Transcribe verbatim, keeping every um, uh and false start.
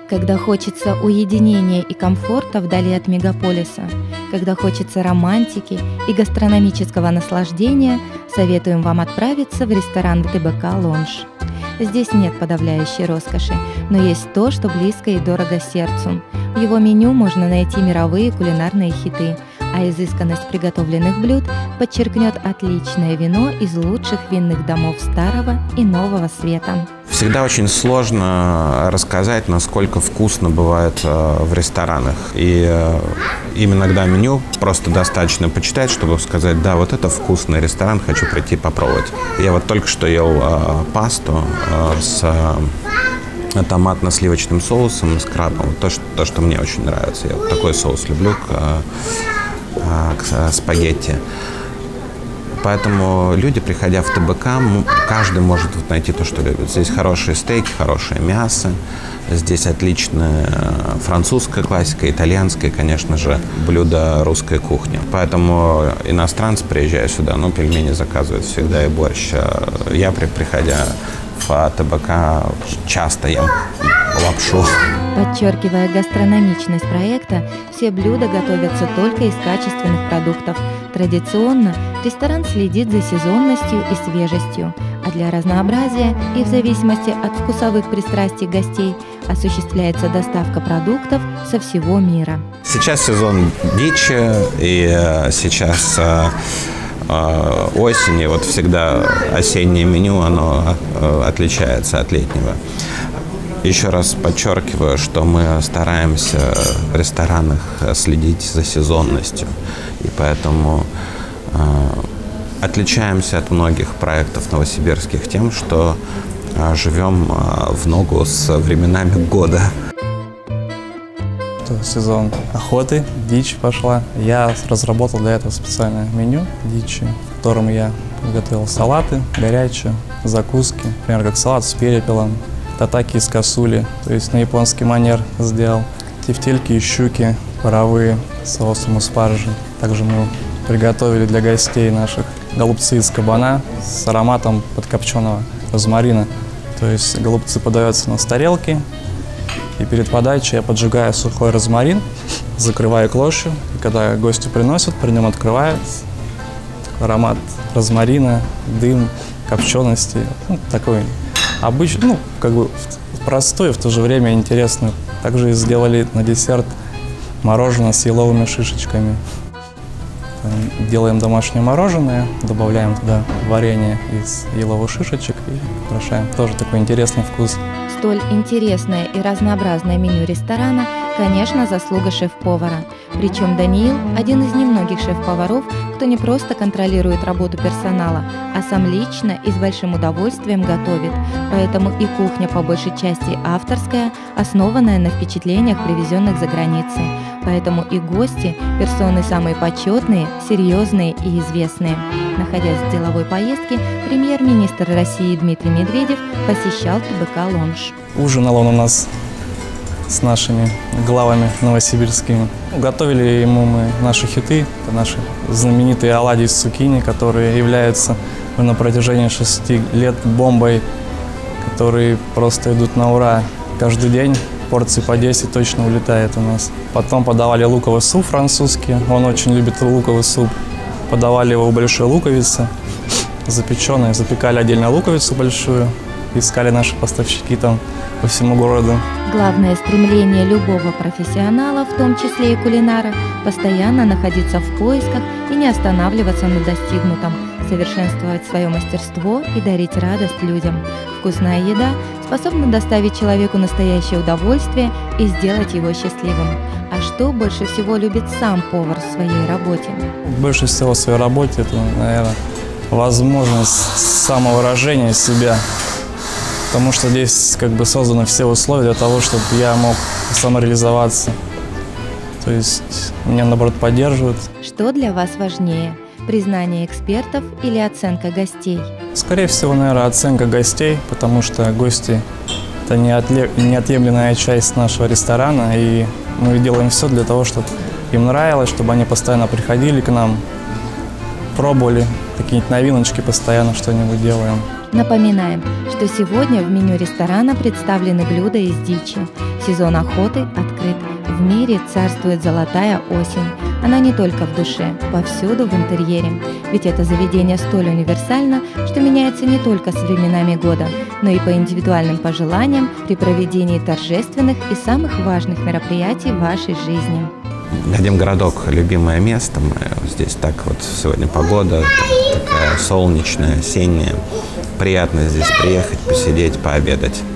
Когда хочется уединения и комфорта вдали от мегаполиса, когда хочется романтики и гастрономического наслаждения, советуем вам отправиться в ресторан ТБК «Лонж». Здесь нет подавляющей роскоши, но есть то, что близко и дорого сердцу. В его меню можно найти мировые кулинарные хиты, а изысканность приготовленных блюд подчеркнет отличное вино из лучших винных домов Старого и Нового Света. Всегда очень сложно рассказать, насколько вкусно бывает в ресторанах. И им иногда меню просто достаточно почитать, чтобы сказать: да, вот это вкусный ресторан, хочу прийти попробовать. Я вот только что ел пасту с томатно-сливочным соусом, с крабом. То что, то, что мне очень нравится. Я вот такой соус люблю к, к спагетти. Поэтому люди, приходя в ТБК, каждый может найти то, что любит. Здесь хорошие стейки, хорошее мясо. Здесь отличная французская классика, итальянская, конечно же, блюда русской кухни. Поэтому иностранцы, приезжая сюда, ну, пельмени заказывают всегда и борщ. Я, приходя в ТБК, часто ем лапшу. Подчеркивая гастрономичность проекта, все блюда готовятся только из качественных продуктов. Традиционно ресторан следит за сезонностью и свежестью, а для разнообразия и в зависимости от вкусовых пристрастий гостей осуществляется доставка продуктов со всего мира. Сейчас сезон дичи, и сейчас осень, и вот всегда осеннее меню, оно отличается от летнего. Еще раз подчеркиваю, что мы стараемся в ресторанах следить за сезонностью, и поэтому э, отличаемся от многих проектов новосибирских тем, что э, живем э, в ногу с временами года. Сезон охоты, дичь пошла. Я разработал для этого специальное меню дичи, в котором я готовил салаты, горячие, закуски, например, как салат с перепелом, татаки из косули, то есть на японский манер сделал, тефтельки и щуки паровые с соусом из спаржи. Также мы приготовили для гостей наших голубцы из кабана с ароматом подкопченого розмарина. То есть голубцы подаются на тарелке, и перед подачей я поджигаю сухой розмарин, закрываю клошью, и когда гостю приносят, при нем открывают, аромат розмарина, дым, копчености, ну, такой обычный, ну, как бы простой, в то же время интересный. Также сделали на десерт мороженое с еловыми шишечками. Делаем домашнее мороженое, добавляем туда варенье из еловых шишечек и украшаем. Тоже такой интересный вкус. Столь интересное и разнообразное меню ресторана, конечно, заслуга шеф-повара. Причем Даниил – один из немногих шеф-поваров, кто не просто контролирует работу персонала, а сам лично и с большим удовольствием готовит. Поэтому и кухня по большей части авторская, основанная на впечатлениях, привезенных за границей. Поэтому и гости – персоны самые почетные, серьезные и известные. Находясь в деловой поездке, премьер-министр России Дмитрий Медведев посещал ТБК «Лонж». Ужинал он у нас с нашими главами новосибирскими. Готовили ему мы наши хиты, это наши знаменитые оладьи из цукини, которые являются на протяжении шести лет бомбой, которые просто идут на ура. Каждый день порции по десять точно улетает у нас. Потом подавали луковый суп французский, он очень любит луковый суп. Подавали его в большой луковице, запеченные, запекали отдельно луковицу большую, искали наши поставщики там по всему городу. Главное стремление любого профессионала, в том числе и кулинара, постоянно находиться в поисках и не останавливаться на достигнутом, совершенствовать свое мастерство и дарить радость людям. Вкусная еда способна доставить человеку настоящее удовольствие и сделать его счастливым. А что больше всего любит сам повар в своей работе? Больше всего в своей работе это, наверное, возможность самовыражения себя. Потому что здесь как бы созданы все условия для того, чтобы я мог самореализоваться. То есть меня, наоборот, поддерживают. Что для вас важнее? Признание экспертов или оценка гостей? Скорее всего, наверное, оценка гостей, потому что гости – это неотъемлемая часть нашего ресторана, и мы делаем все для того, чтобы им нравилось, чтобы они постоянно приходили к нам, пробовали какие-нибудь новиночки, постоянно что-нибудь делаем. Напоминаем, что сегодня в меню ресторана представлены блюда из дичи. Сезон охоты открыт. В мире царствует золотая осень. Она не только в душе, повсюду в интерьере. Ведь это заведение столь универсально, что меняется не только с временами года, но и по индивидуальным пожеланиям при проведении торжественных и самых важных мероприятий в вашей жизни. Академгородок – любимое место. Мы здесь так вот сегодня погода такая солнечная, осенняя. Приятно здесь приехать, посидеть, пообедать.